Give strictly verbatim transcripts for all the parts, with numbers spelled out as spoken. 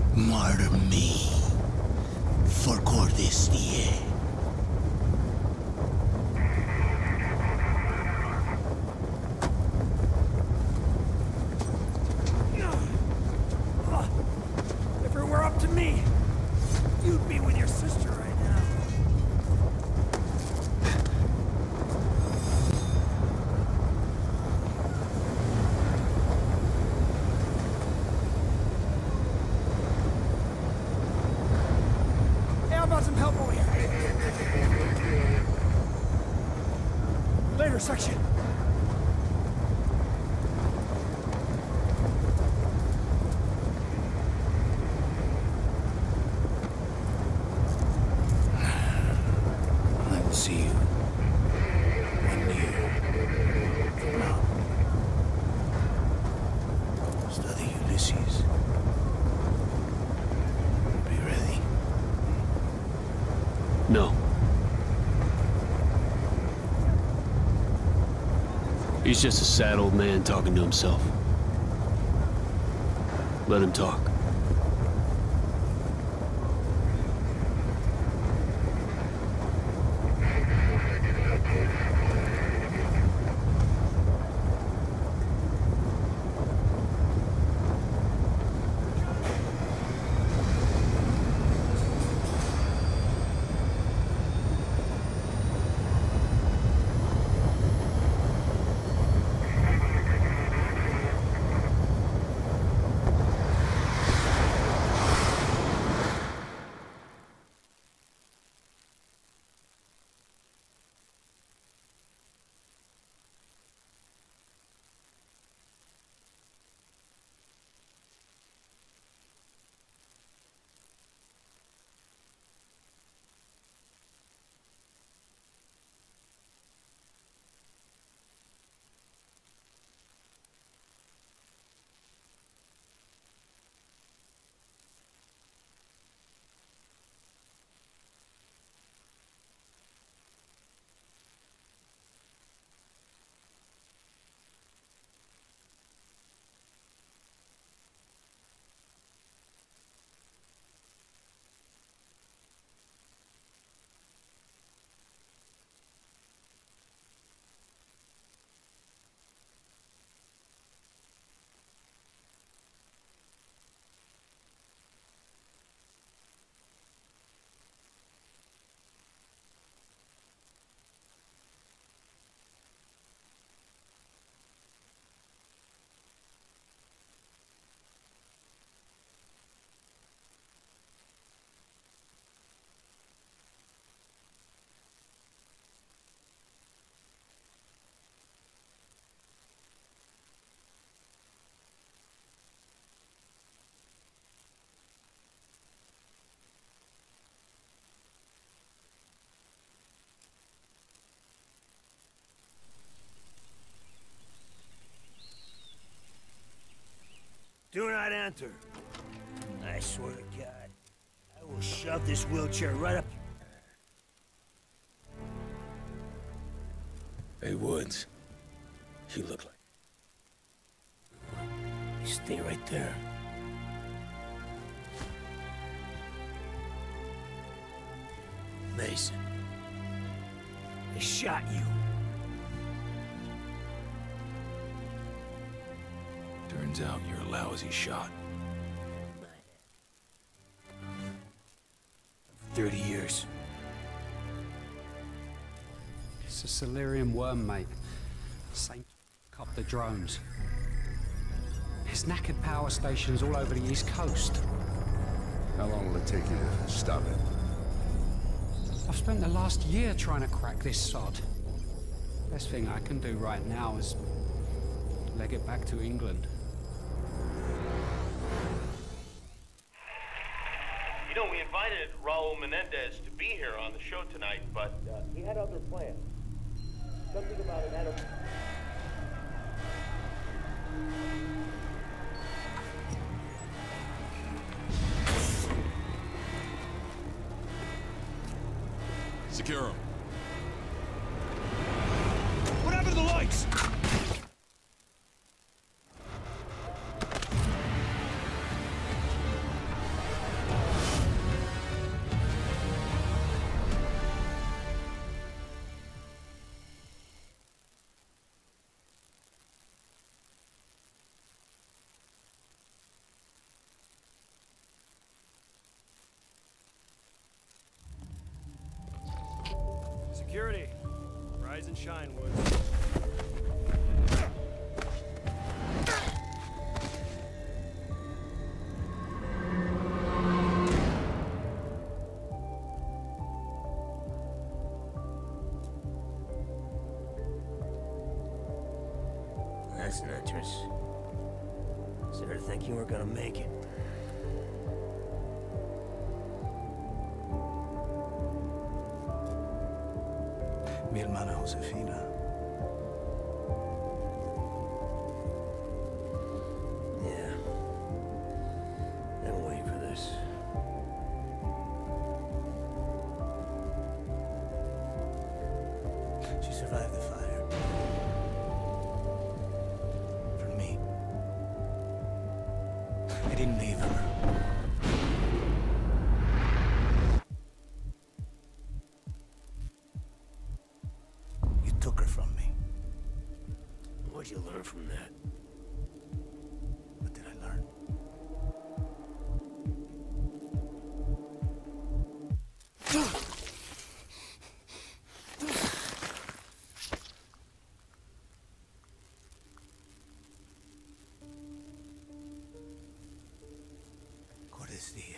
Martyr me for Cordestie. If it were up to me, you'd be with your sister right now. Hey, how about some help over here? Later section. I will see you when you come out. Study Ulysses. Be ready. No. He's just a sad old man talking to himself. Let him talk. Do not enter. I swear to God, I will shove this wheelchair right up. Hey, Woods. You look like... Stay right there. Mason. They shot you. Turns out you're a lousy shot. Thirty years. It's a Celerium worm, mate. Same cop the drones. There's knackered power stations all over the East Coast. How long will it take you to stop it? I've spent the last year trying to crack this sod. Best thing I can do right now is leg it back to England. You know, we invited Raul Menendez to be here on the show tonight, but uh, he had other plans. Something about an animal. Secure him. What happened to the lights? shine, Wood. That's an entrance. Started thinking we're gonna make it. Mi hermana Josefina. Yeah. Been waiting for this. She survived the fire. For me. I didn't leave her. You took her from me. What'd you learn from that? What did I learn? Cortesía.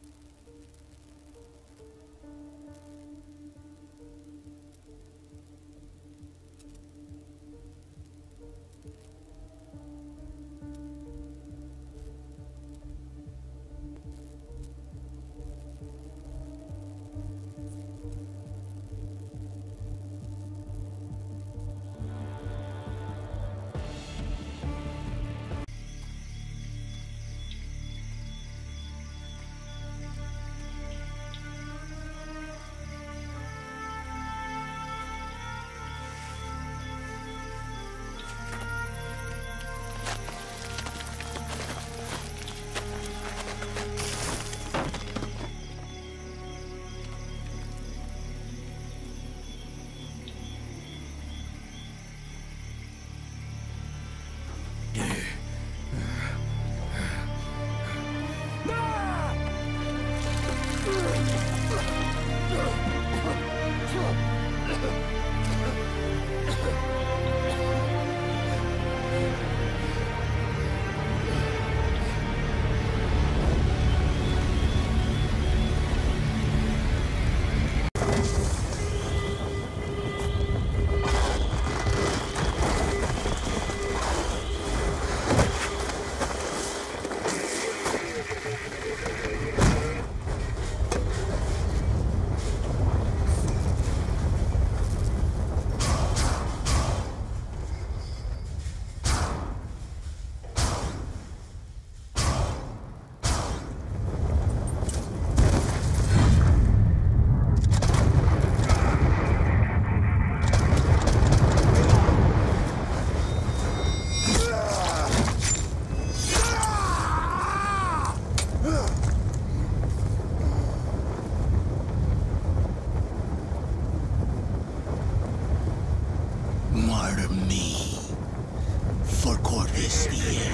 Martyr me for Cortesía.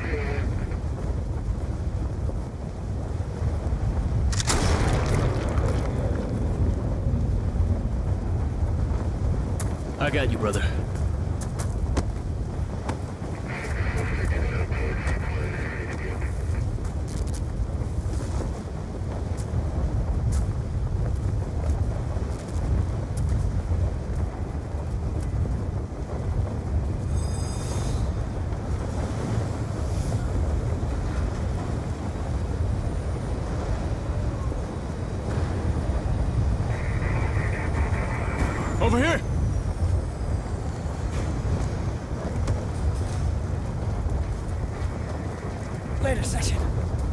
I got you, brother. Over here! Later, section.